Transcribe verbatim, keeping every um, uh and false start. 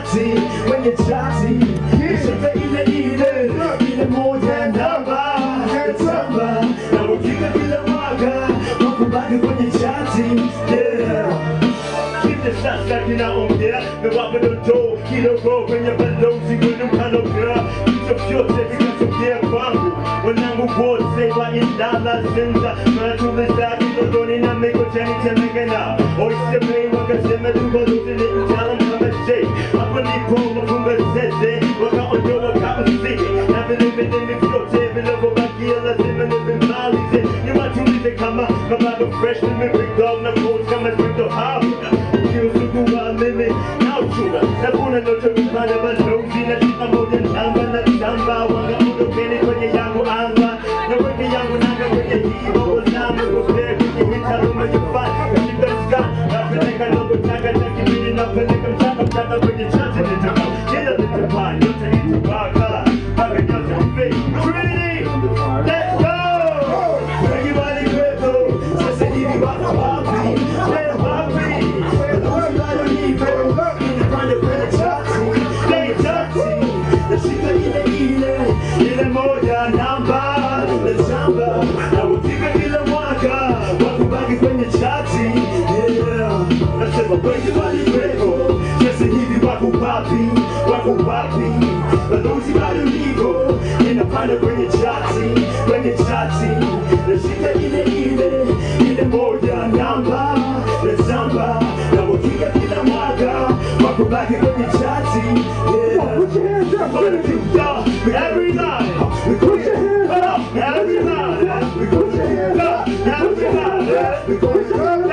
chati, kwenye chati, nishika ile ile, ile moja namba, natamba, na mukika kila mwaka, wakubaki kwenye chati, yeah. Sasa kinaongea na wapa dodo kidogo kwenye balozi kwenye mkanogea kicho vyote vikatokea kwangu wanangu wote wa indala zinza wanatuliza kidodoni na miko chani temegena oisemei wakasema dubalozi ni mtalam kama J hapo nipo makumba zeze wakaondoa kausiki na vile vile mivyote vilivyobakia lazima nivimalize niwatulize kama mabago fresh nimepigao na cold kama stricto havuda Kuwa mimi na uchura na kuna noto kufanya balozi na chika moja namba na tamba wanga udokeni kwenye yangu anga na weke yangu nanga kwenye hivo ozame kupea kwenye hitaluma jufani katika ska na peleka logo taka takibidi na peleka mchaka mchaka kwenye chati nitaka kila nitapa yote nitapaka paka nyote mpe Trinity let's go everybody grateful sasa hivi wako wapi let's wapi ile moja namba natamba na ukika kila mwaka wakubaki kwenye chati yeah nasema kwenye walikweko sasa hivi wako wapi wako wapi balozi bado niko inapanda kwenye chati kwenye chati nashika ile ile ile moja namba natamba na ukika kila mwaka wakubaki kwenye chati yeah put your hands up every night we put your hands up every night we put your hands up every night we put your hands up